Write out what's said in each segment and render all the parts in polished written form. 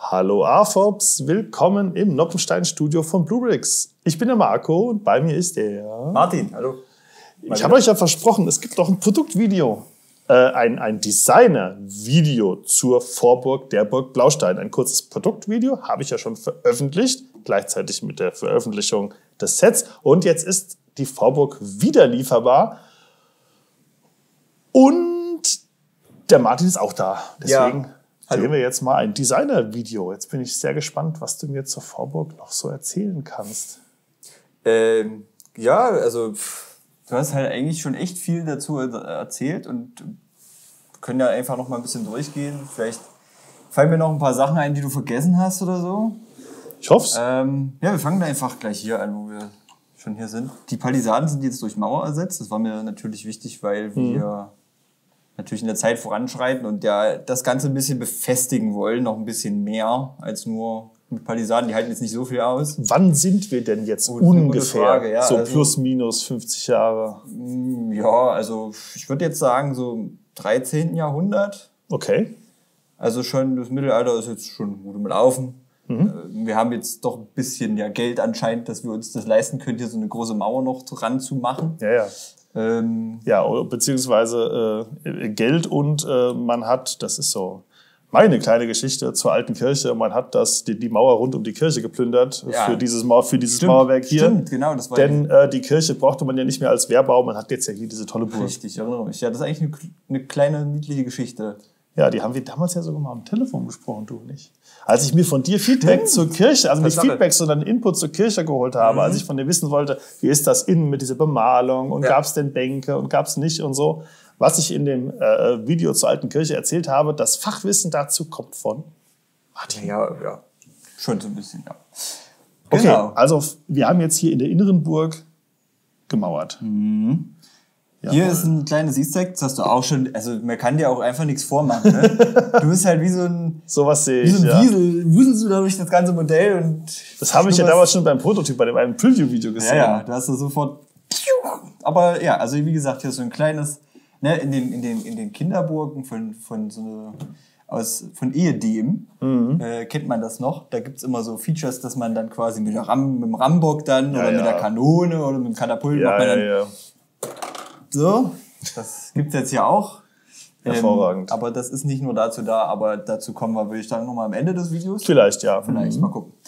Hallo AFOPs, willkommen im Noppenstein-Studio von Bluebricks. Ich bin der Marco und bei mir ist der Martin. Hallo. Ich habe euch ja versprochen, es gibt doch ein Produktvideo, ein Designer-Video zur Vorburg der Burg Blaustein. Ein kurzes Produktvideo habe ich ja schon veröffentlicht, gleichzeitig mit der Veröffentlichung des Sets. Und jetzt ist die Vorburg wieder lieferbar und der Martin ist auch da. Deswegen sehen wir jetzt mal ein Designer-Video. Jetzt bin ich sehr gespannt, was du mir zur Vorburg noch so erzählen kannst. Ja, also du hast halt eigentlich schon echt viel dazu erzählt und können ja einfach noch mal ein bisschen durchgehen. Vielleicht fallen mir noch ein paar Sachen ein, die du vergessen hast oder so. Ich hoffe es. Ja, wir fangen da einfach gleich hier an, wo wir schon hier sind. Die Palisaden sind jetzt durch Mauer ersetzt. Das war mir natürlich wichtig, weil wir natürlich in der Zeit voranschreiten und ja das Ganze ein bisschen befestigen wollen, noch ein bisschen mehr als nur mit Palisaden. Die halten jetzt nicht so viel aus. Wann sind wir denn jetzt ungefähr? Frage, ja. So also, plus minus 50 Jahre? Ja, also ich würde jetzt sagen so im 13. Jahrhundert. Okay. Also schon das Mittelalter ist jetzt schon gut im Laufen. Wir haben jetzt doch ein bisschen Geld anscheinend, dass wir uns das leisten können, hier so eine große Mauer noch dran zu machen. Ja, ja. Ja, beziehungsweise Geld und man hat, das ist so meine kleine Geschichte zur alten Kirche, man hat die Mauer rund um die Kirche geplündert für dieses Mauerwerk hier. Stimmt, genau. Das war denn die Kirche brauchte man ja nicht mehr als Wehrbau, man hat jetzt ja hier diese tolle Burg. Richtig, erinnere mich. Ja, das ist eigentlich eine kleine, niedliche Geschichte. Ja, die haben wir damals ja sogar mal am Telefon besprochen, du nicht. Als ich mir von dir Feedback zur Kirche, also nicht Feedback, sondern Input zur Kirche geholt habe, als ich von dir wissen wollte, wie ist das innen mit dieser Bemalung und gab es denn Bänke und gab es nicht und so. Was ich in dem Video zur alten Kirche erzählt habe, das Fachwissen dazu kommt von Martin. Ja, schon so ein bisschen, ja. Okay, genau. Also wir haben jetzt hier in der inneren Burg gemauert. Hier ist ein kleines Easter Egg, das hast du auch schon, also man kann dir auch einfach nichts vormachen. Ne? Du bist halt wie so ein Wiesel, wuselst du da durch das ganze Modell. Und das habe ich ja damals schon beim Prototyp, bei einem Preview-Video gesehen. Ja, da hast du sofort. Aber ja, also wie gesagt, hier ist so ein kleines, ne, in den Kinderburgen von Ehedem kennt man das noch. Da gibt's immer so Features, dass man dann quasi mit dem Rambock dann oder mit der Kanone oder mit dem Katapult macht man dann. So, das gibt's jetzt ja auch. Hervorragend. Aber das ist nicht nur dazu da, aber dazu kommen wir, würde ich sagen, nochmal am Ende des Videos. Vielleicht, ja. Vielleicht, mal gucken.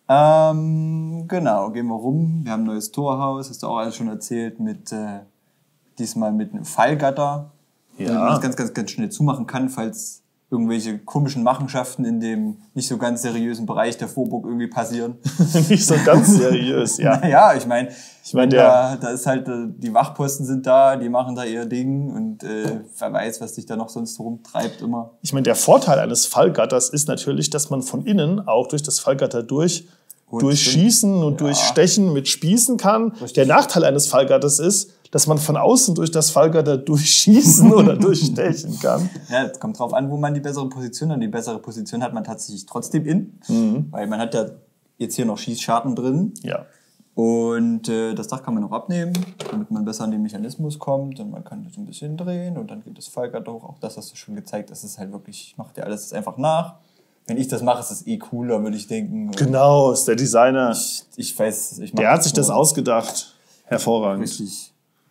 Genau, gehen wir rum. Wir haben ein neues Torhaus, hast du auch alles schon erzählt, diesmal mit einem Fallgatter, damit man das ganz schnell zumachen kann, falls irgendwelche komischen Machenschaften in dem nicht so ganz seriösen Bereich der Vorburg irgendwie passieren. Nicht so ganz seriös, ja. Naja, ich meine, da ist halt, die Wachposten sind da, die machen da ihr Ding und wer weiß, was sich da noch sonst rumtreibt immer. Ich meine, der Vorteil eines Fallgatters ist natürlich, dass man von innen auch durch das Fallgatter durchschießen und durchstechen mit Spießen kann. Richtig. Der Nachteil eines Fallgatters ist, dass man von außen durch das Fallgatter durchschießen oder durchstechen kann. Ja, es kommt drauf an, wo man die bessere Position hat. Die bessere Position hat man tatsächlich trotzdem weil man hat ja jetzt hier noch Schießscharten drin. Ja. Und das Dach kann man noch abnehmen, damit man besser an den Mechanismus kommt. Und man kann das ein bisschen drehen und dann geht das Fallgatter hoch. Auch das hast du schon gezeigt. Das ist halt wirklich, ich mache dir alles einfach nach. Wenn ich das mache, ist das cooler, würde ich denken. Genau, ist der Designer. Ich weiß, der hat sich das ausgedacht. Hervorragend. Richtig.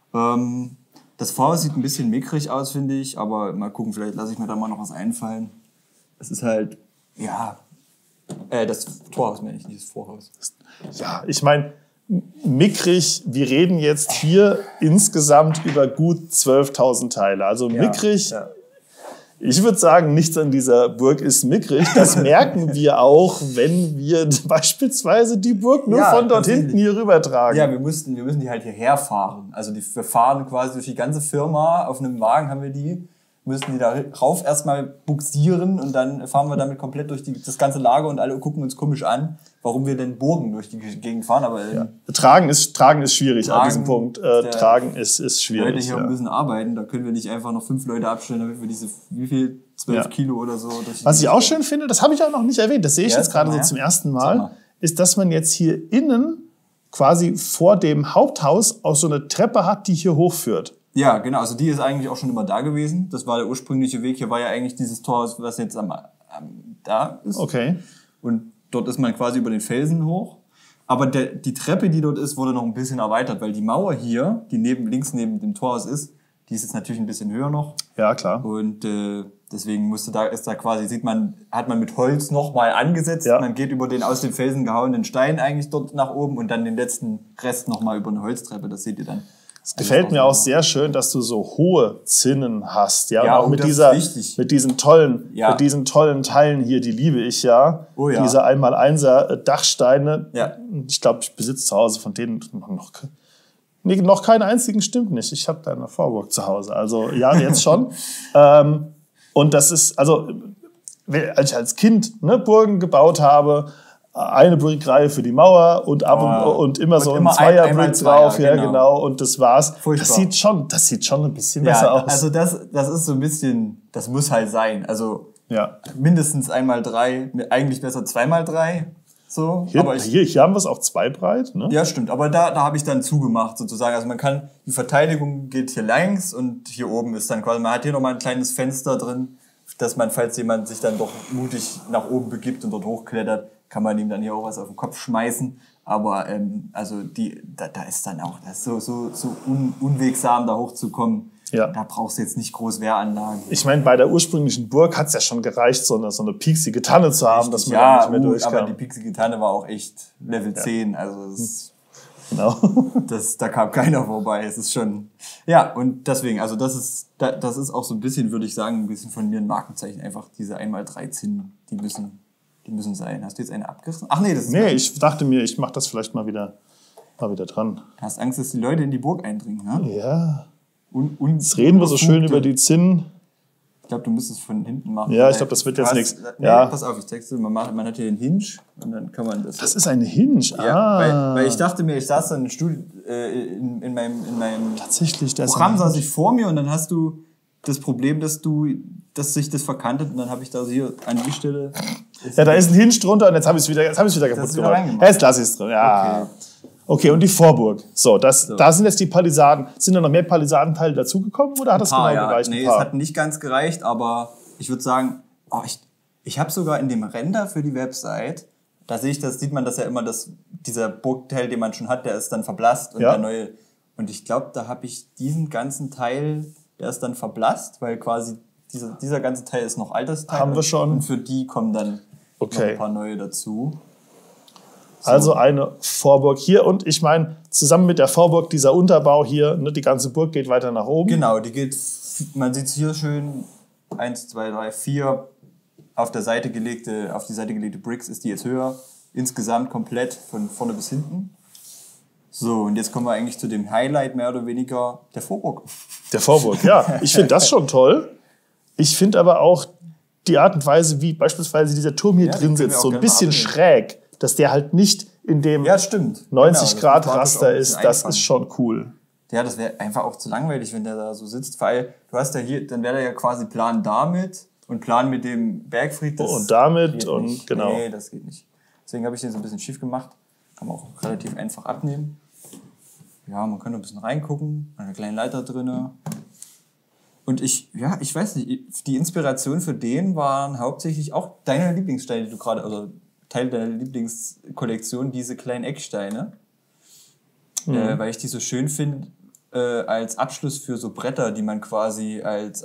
Das Vorhaus sieht ein bisschen mickrig aus, finde ich, aber mal gucken, vielleicht lasse ich mir da mal noch was einfallen. Es ist halt, das Torhaus meine ich, nicht das Vorhaus. Ja, ich meine, mickrig, wir reden jetzt hier insgesamt über gut 12.000 Teile. Also mickrig, ich würde sagen, nichts an dieser Burg ist mickrig. Das merken wir auch, wenn wir beispielsweise die Burg nur von dort hinten hier rüber tragen. Ja, wir müssen die halt hierher fahren. Also wir fahren quasi durch die ganze Firma. Auf einem Wagen haben wir die. Müssen die da rauf erstmal buxieren und dann fahren wir damit komplett durch das ganze Lager und alle gucken uns komisch an, warum wir denn Burgen durch die Gegend fahren. Aber Tragen ist schwierig an diesem Punkt. Tragen ist schwierig. Leute hier müssen arbeiten, da können wir nicht einfach noch 5 Leute abstellen, damit wir diese, 12 Kilo oder so. Was ich auch schön finde, das habe ich auch noch nicht erwähnt, das sehe ich jetzt gerade so zum ersten Mal, ist, dass man jetzt hier innen quasi vor dem Haupthaus auch so eine Treppe hat, die hier hochführt. Ja, genau. Also die ist eigentlich auch schon immer da gewesen. Das war der ursprüngliche Weg. Hier war ja eigentlich dieses Tor, was jetzt da ist. Okay. und dort ist man quasi über den Felsen hoch. Aber die Treppe, die dort ist, wurde noch ein bisschen erweitert, weil die Mauer hier, die links neben dem Torhaus ist, die ist jetzt natürlich ein bisschen höher noch. Ja, klar. Und deswegen hat man mit Holz nochmal angesetzt. Ja. Man geht über den aus dem Felsen gehauenen Stein eigentlich dort nach oben und dann den letzten Rest nochmal über eine Holztreppe. Das seht ihr dann. Es gefällt mir auch sehr schön, dass du so hohe Zinnen hast, ja, und auch mit diesen tollen Teilen hier, die liebe ich ja. Oh, ja. Diese 1x1er Dachsteine. Ja. Ich glaube, ich besitze zu Hause von denen noch keinen einzigen, stimmt nicht. Ich habe da eine Vorburg zu Hause, also ja, jetzt schon. Und das ist, also als ich als Kind Burgen gebaut habe, eine Brickreihe für die Mauer und immer so ein Zweierbrick drauf, ja genau, und das war's. Furchtbar. Das sieht schon ein bisschen besser aus. Also das ist so ein bisschen, das muss halt sein. Also mindestens 1x3, eigentlich besser 2x3. So. Hier haben wir es auch 2 breit, ne? Ja, stimmt, aber da habe ich dann zugemacht sozusagen. Also die Verteidigung geht hier längs und hier oben ist dann quasi, man hat hier nochmal ein kleines Fenster drin, dass man, falls jemand sich dann doch mutig nach oben begibt und dort hochklettert, kann man ihm dann hier auch was auf den Kopf schmeißen. Aber also da ist dann auch das ist so unwegsam, da hochzukommen. Ja. Da brauchst du jetzt nicht groß Wehranlagen. Ich meine, bei der ursprünglichen Burg hat es ja schon gereicht, so eine pieksige Tanne zu haben, dass man da nicht mehr durchkam. Aber die pieksige Tanne war auch echt Level 10. Also genau. Da kam keiner vorbei. Es ist schon. Ja, und deswegen, also das ist auch so ein bisschen, würde ich sagen, ein bisschen von mir ein Markenzeichen. Einfach diese 1x3 Zinnen, die müssen sein. Hast du jetzt eine abgerissen? Ach nee, das ist. Nee, ich dachte mir, ich mache das vielleicht mal wieder dran. Du hast Angst, dass die Leute in die Burg eindringen, ne? Ja. Jetzt reden wir so schön über die Zinnen. Ich glaube, du müsstest es von hinten machen. Ja, ich glaube, das wird jetzt nichts. Nee, ja. Pass auf, ich zeig's dir. Man hat hier den Hinge und dann kann man das. Das ist ein Hinge? Ja, weil ich dachte mir, ich saß dann in meinem Tatsächlich, Programm saß ich vor mir und dann hast du das Problem, dass sich das verkantet und dann habe ich da hier an die Stelle. Ja, da ist ein Hinge drunter und jetzt habe ich es wieder kaputt gemacht. Jetzt lasse ich es drin. Ja. Okay, und die Vorburg. So, da sind jetzt die Palisaden. Sind da noch mehr Palisadenteile dazugekommen oder hat das genau gereicht? Nee, es hat nicht ganz gereicht, aber ich würde sagen, ich habe sogar in dem Render für die Website, sieht man das ja immer, dass dieser Burgteil, den man schon hat, der ist dann verblasst und der neue. Und ich glaube, da habe ich diesen ganzen Teil, der ist dann verblasst, weil quasi dieser ganze Teil ist noch altes Teil. Haben wir schon. Und für die kommen dann noch ein paar neue dazu. So. Also eine Vorburg hier und ich meine, zusammen mit der Vorburg dieser Unterbau hier, die ganze Burg geht weiter nach oben. Genau, man sieht es hier schön, 1, 2, 3, 4 auf die Seite gelegte Bricks ist die jetzt höher, insgesamt komplett von vorne bis hinten. So, und jetzt kommen wir eigentlich zu dem Highlight mehr oder weniger der Vorburg. Der Vorburg, ja. Ich finde das schon toll. Ich finde aber auch die Art und Weise, wie beispielsweise dieser Turm hier drin sitzt, so ein bisschen schräg. Dass der halt nicht in dem 90-Grad-Raster ist, das ist schon cool. Ja, das wäre einfach auch zu langweilig, wenn der da so sitzt, weil du hast ja hier, dann wäre der ja quasi Plan damit und Plan mit dem Bergfried. Und damit und genau. Nee, das geht nicht. Deswegen habe ich den so ein bisschen schief gemacht. Kann man auch relativ einfach abnehmen. Ja, man kann ein bisschen reingucken, eine kleine Leiter drin. Und ich weiß nicht, die Inspiration für den waren hauptsächlich auch deine Lieblingssteine, die du gerade, also Teil deiner Lieblingskollektion, diese kleinen Ecksteine. Weil ich die so schön finde, als Abschluss für so Bretter, die man quasi als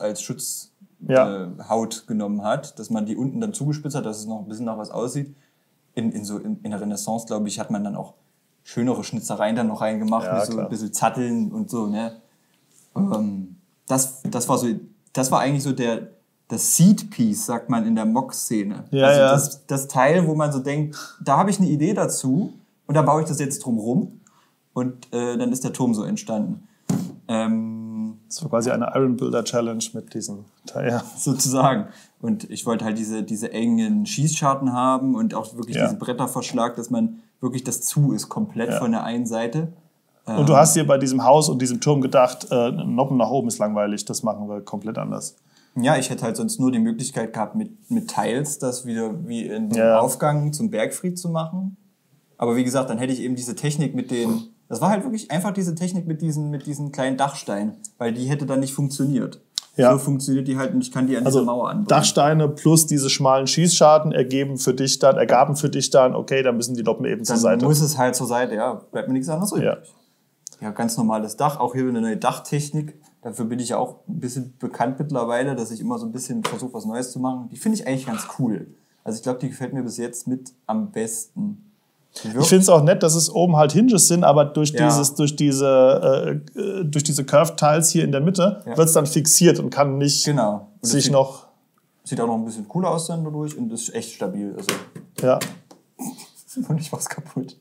Schutzhaut genommen hat, dass man die unten dann zugespitzt hat, dass es noch ein bisschen nach was aussieht. In der Renaissance, glaube ich, hat man dann auch schönere Schnitzereien dann noch reingemacht, mit so ein bisschen Zatteln und so. Ne? Das war eigentlich so das Seed-Piece, sagt man in der Mock-Szene. Ja, also das Teil, wo man so denkt, da habe ich eine Idee dazu und da baue ich das jetzt drum rum und dann ist der Turm so entstanden. Das war quasi eine Iron Builder Challenge mit diesem Teil. Ja. Sozusagen. Und ich wollte halt diese engen Schießscharten haben und auch wirklich diesen Bretterverschlag, dass man wirklich das zu ist, komplett von der einen Seite. Und du hast dir bei diesem Haus und diesem Turm gedacht, Noppen nach oben ist langweilig, das machen wir komplett anders. Ja, ich hätte halt sonst nur die Möglichkeit gehabt, mit Tiles das wieder wie in dem Aufgang zum Bergfried zu machen. Aber wie gesagt, dann hätte ich eben diese Technik das war halt wirklich einfach diese Technik mit diesen kleinen Dachsteinen, weil die hätte dann nicht funktioniert. Ja. So funktioniert die halt und ich kann die an diese Mauer anbringen. Dachsteine plus diese schmalen Schießscharten ergaben für dich dann, okay, dann müssen die Noppen eben zur Seite. Dann muss es halt zur Seite, ja, bleibt mir nichts anderes übrig. Ja, ganz normales Dach, auch hier eine neue Dachtechnik. Dafür bin ich ja auch ein bisschen bekannt mittlerweile, dass ich immer so ein bisschen versuche, was Neues zu machen. Die finde ich eigentlich ganz cool. Also ich glaube, die gefällt mir bis jetzt mit am besten. Ich finde es auch nett, dass es oben halt Hinges sind, aber durch diese Curved Tiles hier in der Mitte wird es dann fixiert und kann nicht sich noch... Sieht auch noch ein bisschen cooler aus dann dadurch und ist echt stabil. Also ja. Und nicht was kaputt.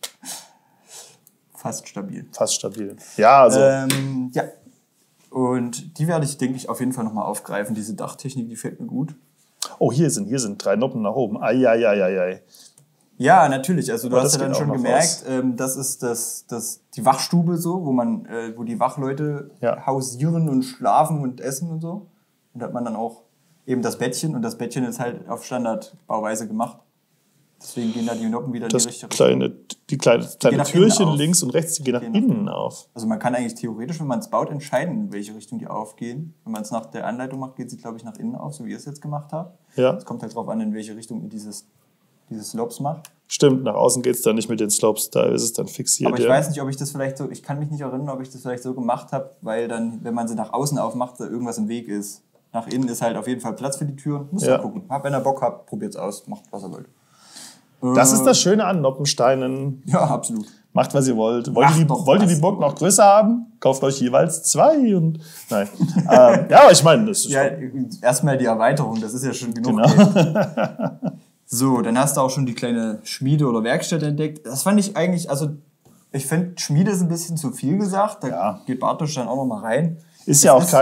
Fast stabil. Fast stabil. Ja, also... ja. Und die werde ich, denke ich, auf jeden Fall nochmal aufgreifen. Diese Dachtechnik, die fällt mir gut. Oh, hier sind 3 Noppen nach oben. Ai. Ja, natürlich. Also du hast ja dann schon gemerkt, das ist die Wachstube so, wo die Wachleute hausieren und schlafen und essen und so. Und da hat man dann auch eben das Bettchen. Und das Bettchen ist halt auf Standardbauweise gemacht. Deswegen gehen da die Noppen wieder in die richtige Richtung. Die kleine Türchen links und rechts, die gehen nach innen auf. Also man kann eigentlich theoretisch, wenn man es baut, entscheiden, in welche Richtung die aufgehen. Wenn man es nach der Anleitung macht, geht sie, glaube ich, nach innen auf, so wie ihr es jetzt gemacht habt. Ja. Es kommt halt drauf an, in welche Richtung ihr diese Slopes macht. Stimmt, nach außen geht es dann nicht mit den Slopes, da ist es dann fixiert. Aber ich weiß nicht, ob ich das vielleicht so, ich kann mich nicht erinnern, ob ich das vielleicht so gemacht habe, weil dann, wenn man sie nach außen aufmacht, da irgendwas im Weg ist. Nach innen ist halt auf jeden Fall Platz für die Türen. Muss ja gucken. Wenn ihr Bock habt, probiert es aus, macht was ihr wollt. Das ist das Schöne an Noppensteinen. Ja, absolut. Macht, was ihr wollt. Wollt ihr die Burg noch größer haben? Kauft euch jeweils 2 und... Nein. Ja, aber ich meine, das ist... Ja, erstmal die Erweiterung, das ist ja schon genug. Genau. So, dann hast du auch schon die kleine Schmiede oder Werkstatt entdeckt. Das fand ich eigentlich, also ich finde, Schmiede ist ein bisschen zu viel gesagt. Da geht Bartosch dann auch noch mal rein. Ist ja auch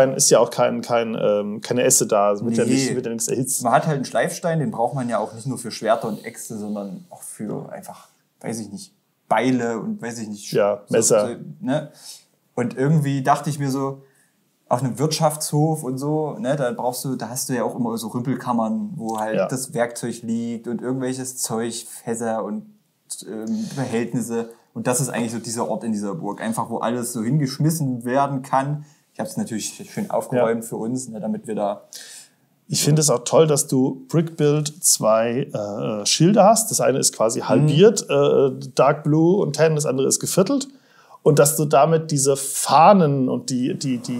keine Esse da. Wird ja nichts erhitzt. Man hat halt einen Schleifstein, den braucht man ja auch nicht nur für Schwerter und Äxte, sondern auch für einfach, weiß ich nicht, Beile und weiß ich nicht. Ja, Messer. So, ne? Und irgendwie dachte ich mir so, auf einem Wirtschaftshof und so, ne, da hast du ja auch immer so Rümpelkammern, wo halt das Werkzeug liegt und irgendwelches Zeug, Fässer und Behältnisse. Und das ist eigentlich so dieser Ort in dieser Burg. Einfach, wo alles so hingeschmissen werden kann. Ich habe es natürlich schön aufgeräumt für uns, ne, damit wir da... Ich finde es auch toll, dass du Brickbuild 2 Schilder hast. Das eine ist quasi halbiert, Dark Blue und Tan, das andere ist geviertelt. Und dass du damit diese Fahnen und die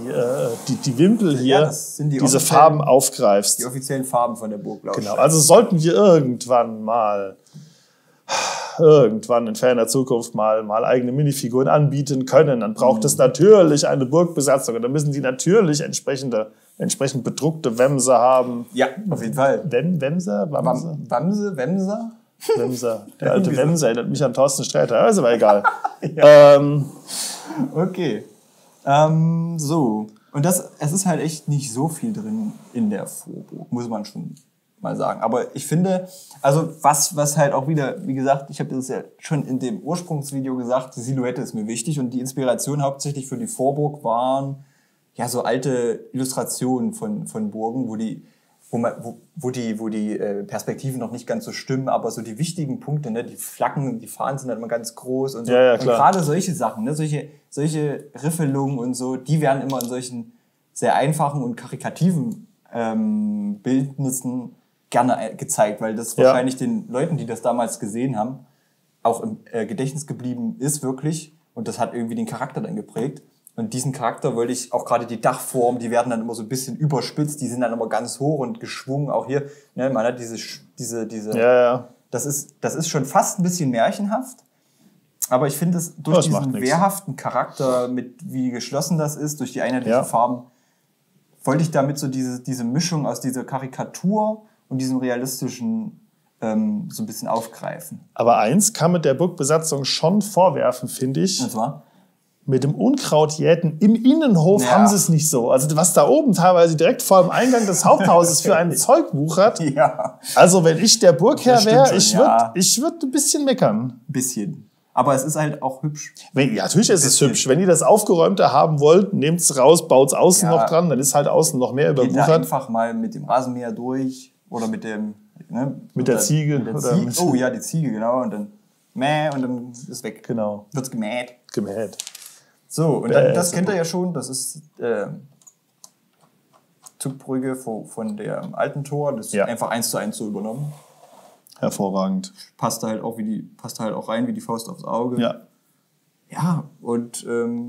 Wimpel hier, diese Farben aufgreifst. Die offiziellen Farben von der Burg, glaube ich. Genau, also sollten wir irgendwann in ferner Zukunft mal eigene Minifiguren anbieten können, dann braucht es natürlich eine Burgbesatzung. Und dann müssen die natürlich entsprechend bedruckte Wemser haben. Ja, auf jeden Fall. Wemser? Wemser? Der alte Wemser erinnert mich an Thorsten Sträter, ist aber egal. Okay. So. Und es ist halt echt nicht so viel drin in der Vorburg, muss man schon mal sagen. Aber ich finde, also was halt auch wieder, wie gesagt, ich habe das ja schon in dem Ursprungsvideo gesagt, die Silhouette ist mir wichtig und die Inspiration hauptsächlich für die Vorburg waren ja so alte Illustrationen von Burgen, wo die Perspektiven noch nicht ganz so stimmen, aber so die wichtigen Punkte, ne, die Flaggen, die Fahnen sind halt immer ganz groß und so. Ja, und gerade solche Sachen, ne, solche Riffelungen und so, die werden immer in solchen sehr einfachen und karikativen Bildnissen gerne gezeigt, weil das wahrscheinlich den Leuten, die das damals gesehen haben, auch im Gedächtnis geblieben ist wirklich und das hat irgendwie den Charakter dann geprägt. Und diesen Charakter wollte ich, auch gerade die Dachform, die werden dann immer so ein bisschen überspitzt, die sind dann immer ganz hoch und geschwungen, auch hier, ne, man hat diese das ist schon fast ein bisschen märchenhaft, aber ich finde es durch diesen wehrhaften Charakter, mit wie geschlossen das ist, durch die einheitlichen Farben, wollte ich damit so diese Mischung aus dieser Karikatur und diesem realistischen so ein bisschen aufgreifen. Aber eins kann man der Burgbesatzung schon vorwerfen, finde ich. Und zwar? Mit dem Unkrautjäten im Innenhof haben sie es nicht so. Also was da oben teilweise direkt vor dem Eingang des Haupthauses für ein Zeug wuchert. Ja. Also wenn ich der Burgherr wäre, ich würd ein bisschen meckern. Bisschen. Aber es ist halt auch hübsch. Natürlich ist es hübsch. Wenn ihr das Aufgeräumte haben wollt, nehmt es raus, baut es außen noch dran, dann ist halt außen noch mehr überwuchert. Geht einfach mal mit dem Rasenmäher durch oder mit dem... Ne, mit der Ziege. Oh ja, die Ziege, genau. Und dann ist weg. Genau. Wird's gemäht. Gemäht. So, und dann, das kennt ihr ja schon, das ist Zugbrücke von dem alten Tor, das ist einfach 1:1 so übernommen. Hervorragend. Passt halt auch rein wie die Faust aufs Auge. Ja. Ja, und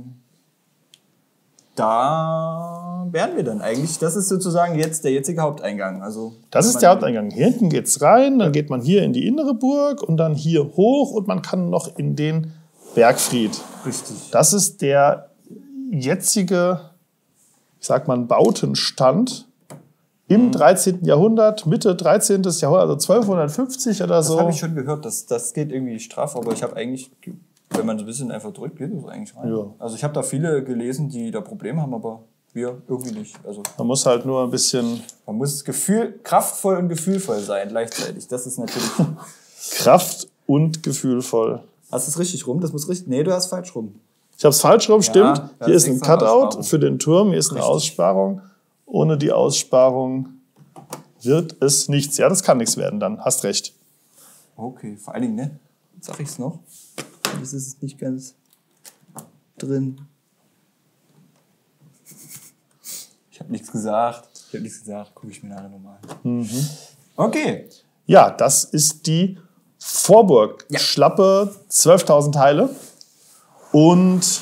da wären wir dann eigentlich. Das ist sozusagen jetzt der jetzige Haupteingang. Also, das ist der Haupteingang. Hier hinten geht's rein, dann geht man hier in die innere Burg und dann hier hoch und man kann noch in den Bergfried. Richtig. Das ist der jetzige, ich sag mal, Bautenstand im 13. Jahrhundert, Mitte 13. Jahrhundert, also 1250 oder so. Das habe ich schon gehört, das geht irgendwie straff, aber ich habe eigentlich, wenn man so ein bisschen einfach drückt, geht das eigentlich rein. Ja. Also ich habe da viele gelesen, die da Probleme haben, aber wir irgendwie nicht. Also man muss halt nur ein bisschen... Man muss kraftvoll und gefühlvoll sein gleichzeitig. Das ist natürlich... Kraft und gefühlvoll. Hast du es richtig rum? Das muss richtig... Nee, du hast falsch rum. Ich habe es falsch rum, stimmt. Hier ist ein Cutout für den Turm, hier ist eine Aussparung. Ohne die Aussparung wird es nichts. Ja, das kann nichts werden dann. Hast recht. Okay, vor allen Dingen, ne? Jetzt sag ich's noch. Das ist nicht ganz drin. Ich habe nichts gesagt. Gucke ich mir nachher nochmal an. Okay. Ja, das ist die Vorburg. Ja. Schlappe 12.000 Teile. Und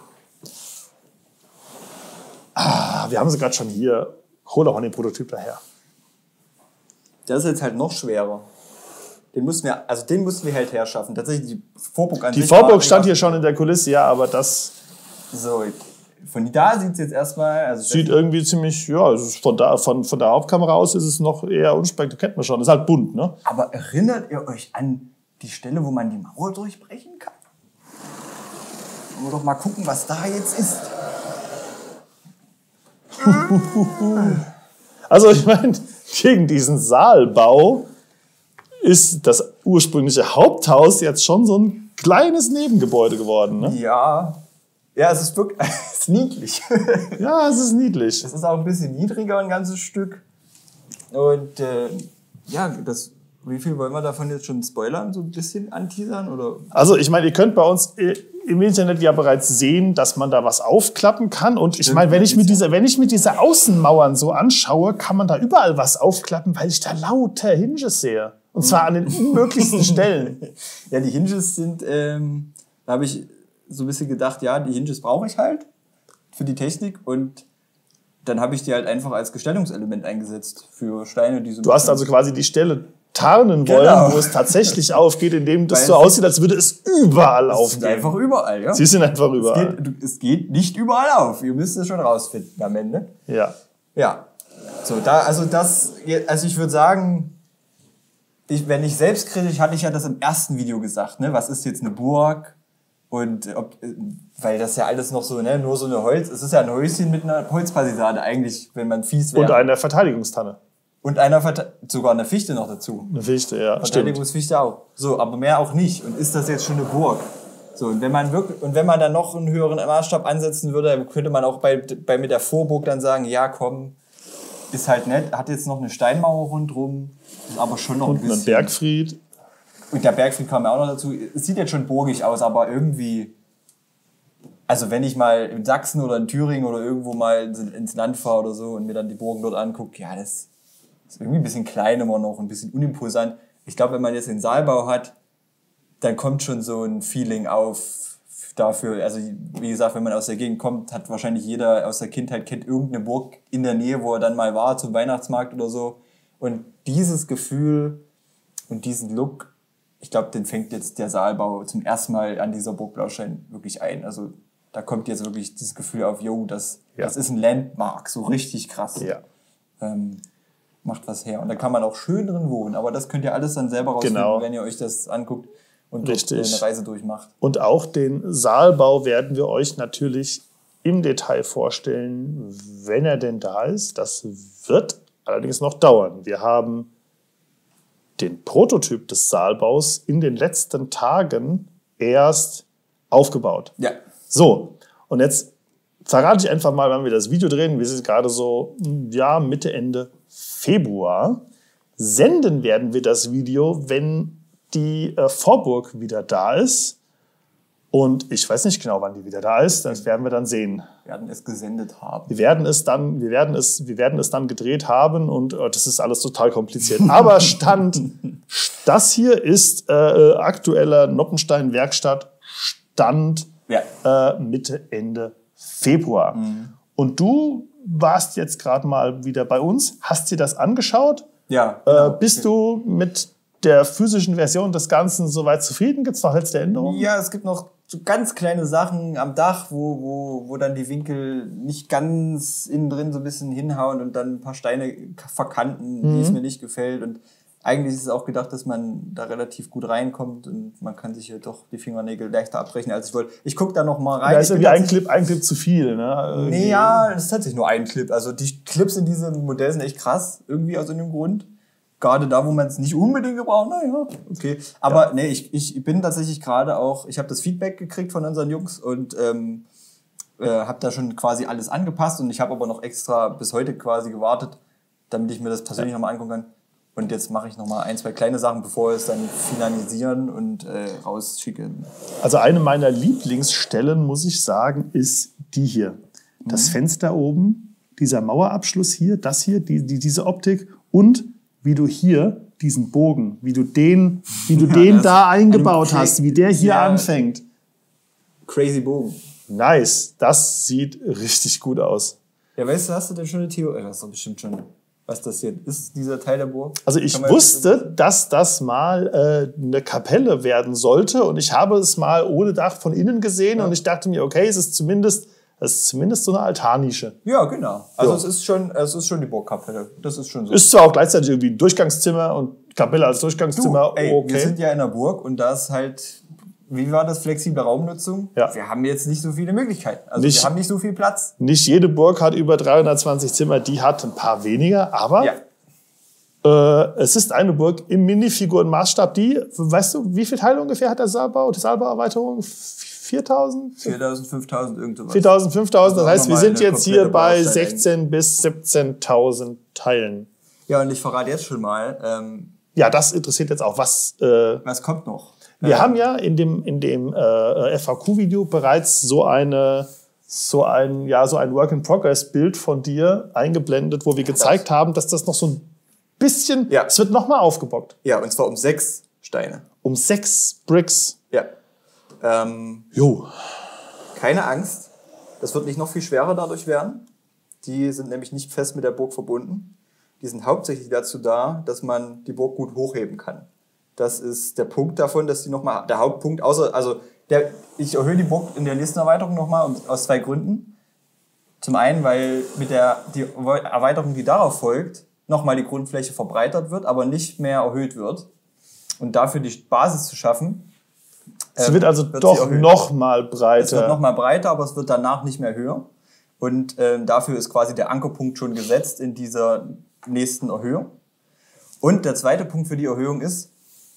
wir haben sie gerade schon hier. Hol doch mal den Prototyp daher. Das ist jetzt halt noch schwerer. Den mussten wir halt herschaffen. Tatsächlich die Vorburg an sich. Die Vorburg stand hier schon in der Kulisse, ja, aber das... So, von da sieht es jetzt erstmal... Also sieht irgendwie ziemlich... Ja, es ist von der Hauptkamera aus ist es noch eher unspektakulär. Kennt man schon. Ist halt bunt, ne? Aber erinnert ihr euch an die Stelle, wo man die Mauer durchbrechen kann? Wollen wir doch mal gucken, was da jetzt ist. Also ich meine, gegen diesen Saalbau ist das ursprüngliche Haupthaus jetzt schon so ein kleines Nebengebäude geworden, ne? Ja, es ist wirklich es ist niedlich. Ja, es ist niedlich. Es ist auch ein bisschen niedriger, ein ganzes Stück. Und wie viel wollen wir davon jetzt schon spoilern, so ein bisschen anteasern? Oder? Also ich meine, ihr könnt bei uns im Internet ja bereits sehen, dass man da was aufklappen kann. Und ich meine, wenn ich mir diese Außenmauern so anschaue, kann man da überall was aufklappen, weil ich da lauter Hinges sehe. Und zwar an den unmöglichsten Stellen. Ja, die Hinges sind, da habe ich so ein bisschen gedacht, ja, die Hinges brauche ich halt für die Technik. Und dann habe ich die halt einfach als Gestaltungselement eingesetzt für Steine, die so... Du hast also quasi die Stelle tarnen wollen, wo es tatsächlich aufgeht, indem das so aussieht, als würde es überall aufgehen. Es sind einfach überall, ja. Sie sind einfach überall. Es geht nicht überall auf. Ihr müsst es schon rausfinden am Ende. Ja. Ja. So, also ich würde sagen, wenn ich selbstkritisch, hatte ich ja das im ersten Video gesagt, ne? Was ist jetzt eine Burg? Und weil das ja alles noch so, ne, nur so eine es ist ja ein Häuschen mit einer Holzpalisade eigentlich, wenn man fies wäre. Und einer Verteidigungstanne. Und sogar eine Fichte noch dazu. Eine Fichte, ja. Verteidigungsfichte auch. So, aber mehr auch nicht. Und ist das jetzt schon eine Burg? So, und wenn man dann noch einen höheren Maßstab ansetzen würde, könnte man auch mit der Vorburg dann sagen, ja komm, ist halt nett, hat jetzt noch eine Steinmauer rundherum, ist aber schon noch ein bisschen... Und ein Bergfried. Und der Bergfried kam ja auch noch dazu. Es sieht jetzt schon burgig aus, aber irgendwie... Also wenn ich mal in Sachsen oder in Thüringen oder irgendwo mal ins Land fahre oder so und mir dann die Burgen dort angucke, ja, das ist irgendwie ein bisschen klein immer noch, ein bisschen unimpulsant. Ich glaube, wenn man jetzt den Saalbau hat, dann kommt schon so ein Feeling auf dafür. Also wie gesagt, wenn man aus der Gegend kommt, hat wahrscheinlich jeder aus der Kindheit kennt irgendeine Burg in der Nähe, wo er dann mal war, zum Weihnachtsmarkt oder so. Und dieses Gefühl und diesen Look, ich glaube, den fängt jetzt der Saalbau zum ersten Mal an dieser Burg Blaustein wirklich ein. Also da kommt jetzt wirklich dieses Gefühl auf, das ist ein Landmark, so richtig krass. Ja. Macht was her. Und da kann man auch schön drin wohnen. Aber das könnt ihr alles dann selber rausfinden, wenn ihr euch das anguckt und dort eine Reise durchmacht. Und auch den Saalbau werden wir euch natürlich im Detail vorstellen, wenn er denn da ist. Das wird allerdings noch dauern. Wir haben den Prototyp des Saalbaus in den letzten Tagen erst aufgebaut. Ja. So, und jetzt verrate ich einfach mal, wann wir das Video drehen. Wir sind gerade so, Mitte, Ende Februar. Senden werden wir das Video, wenn die Vorburg wieder da ist. Und ich weiß nicht genau, wann die wieder da ist. Das werden wir dann sehen. Wir werden es gesendet haben. Wir werden es dann gedreht haben und das ist alles total kompliziert. Aber das hier ist aktueller Noppenstein-Werkstatt Stand Mitte, Ende Februar. Und du warst jetzt gerade mal wieder bei uns, hast dir das angeschaut? Ja. Genau. Bist du mit der physischen Version des Ganzen soweit zufrieden? Gibt es noch letzte Änderungen? Ja, es gibt noch so ganz kleine Sachen am Dach, wo dann die Winkel nicht ganz innen drin so ein bisschen hinhauen und dann ein paar Steine verkanten, die es mir nicht gefällt. Und eigentlich ist es auch gedacht, dass man da relativ gut reinkommt und man kann sich ja doch die Fingernägel leichter abbrechen, als ich wollte. Ich gucke da noch mal rein. Da ist irgendwie ein Clip zu viel, ne? Nee, ja, das ist tatsächlich nur ein Clip. Also die Clips in diesem Modell sind echt krass, irgendwie aus irgendeinem Grund. Gerade da, wo man es nicht unbedingt gebraucht, naja, okay. Aber nee, ich bin tatsächlich gerade auch, ich habe das Feedback gekriegt von unseren Jungs und habe da schon quasi alles angepasst und ich habe aber noch extra bis heute quasi gewartet, damit ich mir das persönlich nochmal angucken kann. Und jetzt mache ich nochmal 1, 2 kleine Sachen, bevor wir es dann finalisieren und rausschicken. Also eine meiner Lieblingsstellen, muss ich sagen, ist die hier. Das Fenster oben, dieser Mauerabschluss hier, das hier, diese Optik und wie du hier diesen Bogen, wie du den da eingebaut hast, wie der hier anfängt. Crazy Bogen. Nice, das sieht richtig gut aus. Ja, weißt du, hast du denn schon eine Theorie? Das ist doch bestimmt schon, was das hier ist, dieser Teil der Burg. Also ich wusste, dass das mal eine Kapelle werden sollte und ich habe es mal ohne Dach von innen gesehen und ich dachte mir, okay, es ist zumindest so eine Altarnische. Ja, genau. Also es ist schon die Burgkapelle. Das ist schon so. Ist zwar auch gleichzeitig irgendwie ein Durchgangszimmer und Kapelle als Durchgangszimmer. Wir sind ja in der Burg und da ist halt, wie war das, flexible Raumnutzung? Ja. Wir haben jetzt nicht so viele Möglichkeiten. Also wir haben nicht so viel Platz. Nicht jede Burg hat über 320 Zimmer, die hat ein paar weniger, aber es ist eine Burg im Minifigurenmaßstab, die, weißt du, wie viel Teile ungefähr hat der Saalbau, die Saalbauerweiterung? 4.000? 4.000, 5.000, irgendwas. 4.000, 5.000, das heißt, wir sind jetzt hier bei Baustein 16.000 bis 17.000 Teilen. Ja, und ich verrate jetzt schon mal. Ja, das interessiert jetzt auch. Was kommt noch? Wir haben ja in dem FAQ-Video bereits so ein Work-in-Progress-Bild von dir eingeblendet, wo wir gezeigt haben, dass das noch so ein bisschen, es wird nochmal aufgebockt. Ja, und zwar um 6 Steine. Um 6 Bricks. Ja. Keine Angst, das wird nicht noch viel schwerer dadurch werden. Die sind nämlich nicht fest mit der Burg verbunden. Die sind hauptsächlich dazu da, dass man die Burg gut hochheben kann. Das ist der Punkt davon, dass die nochmal, der Hauptpunkt, ich erhöhe die Burg in der Listenerweiterung nochmal aus 2 Gründen. Zum einen, weil die Erweiterung, die darauf folgt, nochmal die Grundfläche verbreitert wird, aber nicht mehr erhöht wird. Und dafür die Basis zu schaffen. Es wird also doch nochmal breiter. Es wird nochmal breiter, aber es wird danach nicht mehr höher. Und dafür ist quasi der Ankerpunkt schon gesetzt in dieser nächsten Erhöhung. Und der zweite Punkt für die Erhöhung ist,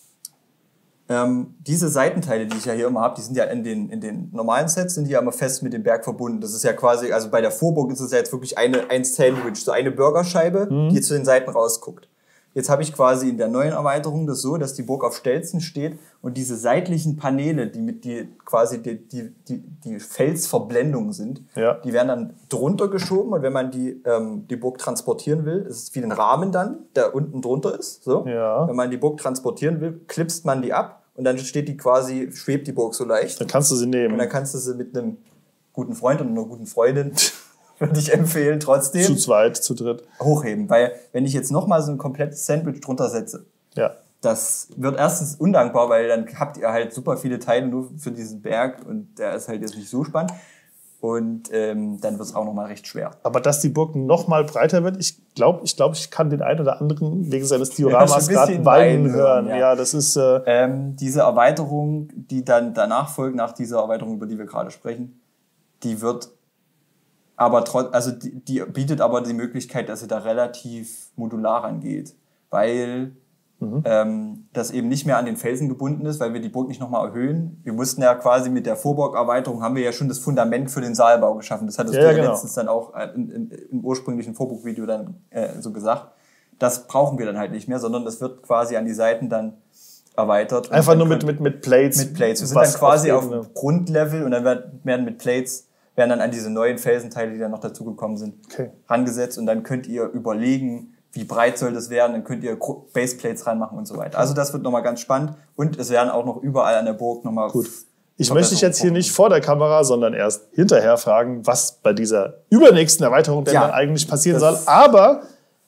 diese Seitenteile, die ich ja hier immer habe, die sind ja in den normalen Sets, sind die ja immer fest mit dem Berg verbunden. Das ist ja quasi, also bei der Vorburg ist es ja jetzt wirklich ein Sandwich, so eine Burgerscheibe, die zu den Seiten rausguckt. Jetzt habe ich quasi in der neuen Erweiterung das so, dass die Burg auf Stelzen steht und diese seitlichen Paneele, die quasi die Felsverblendungen sind, die werden dann drunter geschoben und wenn man die Burg transportieren will, ist es wie ein Rahmen dann, der unten drunter ist. So. Ja. Wenn man die Burg transportieren will, klipst man die ab und dann schwebt die Burg so leicht. Dann kannst du sie nehmen. Und dann kannst du sie mit einem guten Freund und einer guten Freundin würde ich empfehlen, trotzdem. Zu zweit, zu dritt. Hochheben. Weil, wenn ich jetzt nochmal so ein komplettes Sandwich drunter setze, das wird erstens undankbar, weil dann habt ihr halt super viele Teile nur für diesen Berg und der ist halt jetzt nicht so spannend. Und dann wird es auch nochmal recht schwer. Aber dass die Burg nochmal breiter wird, ich glaube, ich kann den einen oder anderen wegen seines Dioramas gerade weinen hören. Ja, das ist diese Erweiterung, die dann danach folgt, nach dieser Erweiterung, über die wir gerade sprechen, die wird aber die bietet aber die Möglichkeit, dass sie da relativ modular rangeht, weil das eben nicht mehr an den Felsen gebunden ist, weil wir die Burg nicht nochmal erhöhen. Wir mussten ja quasi mit der Vorburgerweiterung haben wir ja schon das Fundament für den Saalbau geschaffen. Das hattest du ja letztens dann auch im ursprünglichen Vorburgvideo dann so gesagt. Das brauchen wir dann halt nicht mehr, sondern das wird quasi an die Seiten dann erweitert. Einfach nur mit Plates. Mit Plates. Wir sind dann quasi auf Grundlevel und dann werden mit Plates dann an diese neuen Felsenteile, die dann noch dazugekommen sind, rangesetzt. Und dann könnt ihr überlegen, wie breit soll das werden. Dann könnt ihr Baseplates reinmachen und so weiter. Also das wird nochmal ganz spannend. Und es werden auch noch überall an der Burg nochmal... Gut. Ich möchte dich jetzt hier nicht vor der Kamera, sondern erst hinterher fragen, was bei dieser übernächsten Erweiterung denn dann eigentlich passieren soll. Aber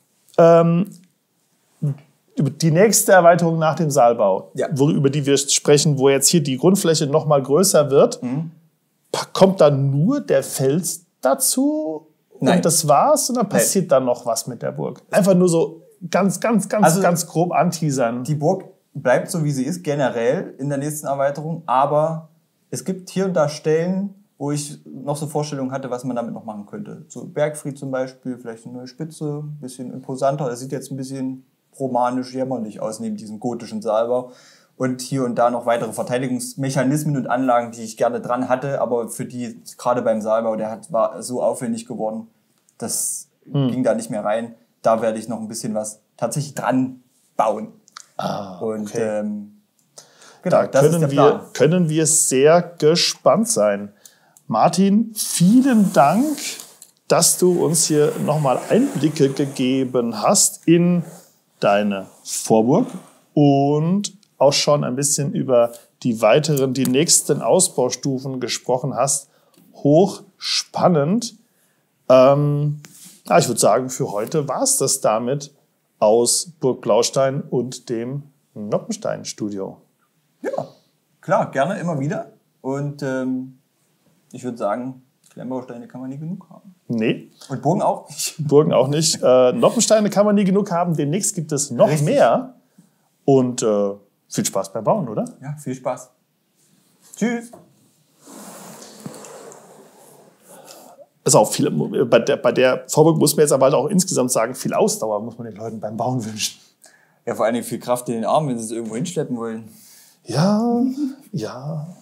die nächste Erweiterung nach dem Saalbau, über die wir sprechen, wo jetzt hier die Grundfläche noch mal größer wird, kommt dann nur der Fels dazu und das war's? Und dann passiert dann noch was mit der Burg? Einfach nur so ganz grob anteasern. Die Burg bleibt so, wie sie ist, generell in der nächsten Erweiterung, aber es gibt hier und da Stellen, wo ich noch so Vorstellungen hatte, was man damit noch machen könnte. So Bergfried zum Beispiel, vielleicht eine neue Spitze, ein bisschen imposanter. Das sieht jetzt ein bisschen romanisch jämmerlich aus, neben diesem gotischen Saalbau. Und hier und da noch weitere Verteidigungsmechanismen und Anlagen, die ich gerne dran hatte, aber für die, gerade beim Saalbau, war so aufwendig geworden, das ging da nicht mehr rein. Da werde ich noch ein bisschen was tatsächlich dran bauen. Und genau, da können wir sehr gespannt sein. Martin, vielen Dank, dass du uns hier nochmal Einblicke gegeben hast in deine Vorburg und auch schon ein bisschen über die nächsten Ausbaustufen gesprochen hast. Hochspannend. Ich würde sagen, für heute war es das damit aus Burg Blaustein und dem Noppenstein-Studio. Ja, klar, gerne immer wieder. Und ich würde sagen, Klemmbausteine kann man nie genug haben. Nee. Und Burgen auch nicht. Burgen auch nicht. Noppensteine kann man nie genug haben. Demnächst gibt es noch mehr. Und viel Spaß beim Bauen, oder? Ja, viel Spaß. Tschüss. Ist auch viel, bei der Vorburg muss man jetzt aber halt auch insgesamt sagen, viel Ausdauer muss man den Leuten beim Bauen wünschen. Ja, vor allem viel Kraft in den Armen, wenn sie es irgendwo hinschleppen wollen. Ja, ja.